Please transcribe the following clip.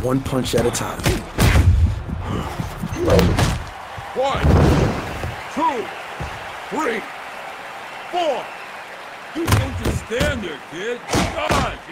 one punch at a time. 1, 2, 3, 4. You don't just stand there, kid. God.